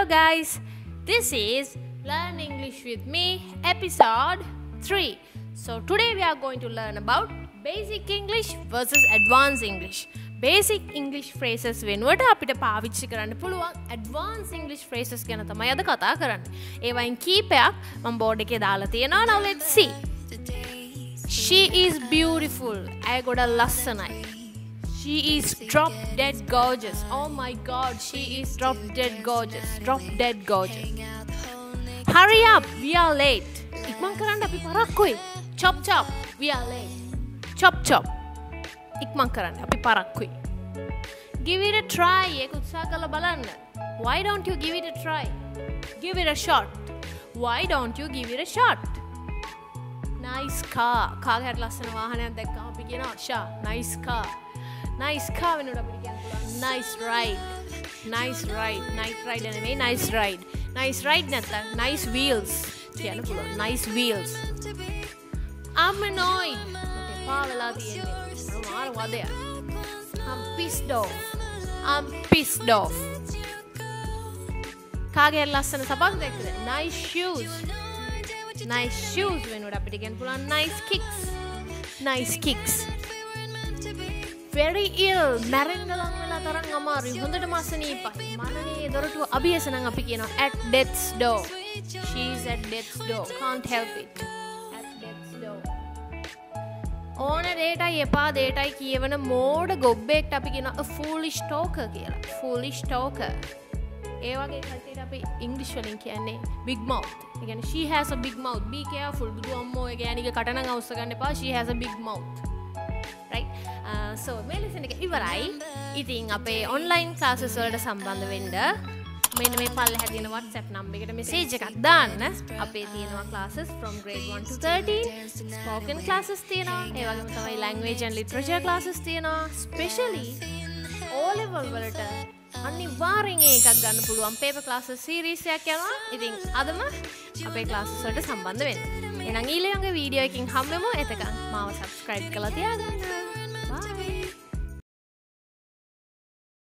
guys, this is Learn English with me episode 3. So today we are going to learn about basic English versus advanced English. Basic English phrases වෙනුවට අපිට පාවිච්චි කරන්න පුළුවන් advanced English phrases ගැන තමයි අද කතා කරන්නේ. ඒ වයින් කීපයක් මම බෝඩ් එකේ දාලා තියෙනවා. Now let's see. She is beautiful. ඇය ගොඩක් ලස්සනයි. She is drop dead gorgeous. Oh my god, she is drop dead gorgeous. Drop dead gorgeous. Hurry up, we are late. ඉක්මන් කරන්න අපි පරක්කුයි. Chop chop, we are late. Chop chop. ඉක්මන් කරන්න අපි පරක්කුයි. Give it a try. ඒක උත්සාහ කරලා බලන්න. Why don't you give it a try? Give it a shot. Why don't you give it a shot? Nice car. කාගේ හරි ලස්සන වාහනයක් දැක්කම අපි කියනවා ෂා nice car. Nice car වෙනුවට අපිට කියන්න පුළුවන් nice ride. Nice ride. Night ride නෙමෙයි nice ride. Nice ride නැත්නම් nice wheels කියන්න පුළුවන්. Nice wheels. I'm annoyed. එපා වෙලා තියෙන්නේ. මාර වදයක්. I'm pissed off. I'm pissed off. කාගේ හරි ලස්සන සපක් දැක්කද? Nice shoes. Nice shoes වෙනුවට අපිට කියන්න පුළුවන් nice kicks. Nice kicks. Very ill. මැරෙන්න ලං වෙලා තරම් අමාරුයි. හොඳටම අසනීපයි. මරණයේ දොරටුව අභියස නම් අපි කියනවා at death's door. She is at death's door. Can't help it. At death's door. ඕන දෙයටයි එපා දෙයටයි කියවන මෝඩ ගොබ්බෙක්ට අපි කියනවා a foolish talker කියලා. Foolish talker. ඒ වගේ කට්ටියට අපි ඉංග්‍රීසි වලින් කියන්නේ big mouth. ඒ කියන්නේ she has a big mouth. Be careful. බුදු අම්මෝ ඒ ගෑණිගේ කට නම් අවශ්‍ය ගන්න එපා. She has a big mouth. Right? So මේ ලෙසන් එක ඉවරයි. ඉතින් අපේ online classes වලට සම්බන්ධ වෙන්න මෙන්න මේ පල්ලෙහා තියෙන WhatsApp number එකට message එකක් දාන්න. අපේ තියෙනවා classes from grade 1 to 13. Spoken classes තියෙනවා. ඒ වගේම තමයි language and literature classes තියෙනවා. Especially O level වලට අනිවාර්යෙන් එකක් ගන්න පුළුවන් paper classes series එකක් යනවා. ඉතින් අදම අපේ classes වලට සම්බන්ධ වෙන්න. එහෙනම් ඊළඟ වීඩියෝ එකකින් හම්බෙමු. එතකන් මාව subscribe කරලා තියාගන්න.